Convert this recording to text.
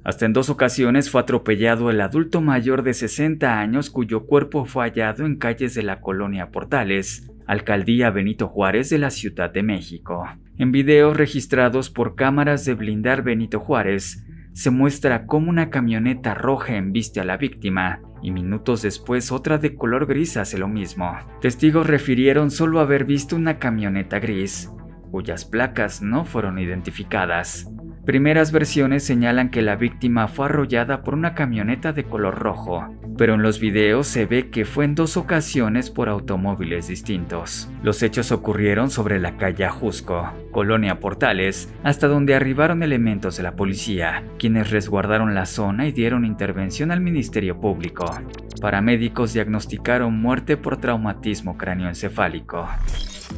Hasta en 2 ocasiones fue atropellado el adulto mayor de 60 años cuyo cuerpo fue hallado en calles de la colonia Portales, Alcaldía Benito Juárez de la Ciudad de México. En videos registrados por cámaras de blindar Benito Juárez, se muestra cómo una camioneta roja embiste a la víctima y minutos después otra de color gris hace lo mismo. Testigos refirieron solo haber visto una camioneta gris, cuyas placas no fueron identificadas. Primeras versiones señalan que la víctima fue arrollada por una camioneta de color rojo, pero en los videos se ve que fue en 2 ocasiones por automóviles distintos. Los hechos ocurrieron sobre la calle Ajusco, Colonia Portales, hasta donde arribaron elementos de la policía, quienes resguardaron la zona y dieron intervención al Ministerio Público. Paramédicos diagnosticaron muerte por traumatismo cráneoencefálico.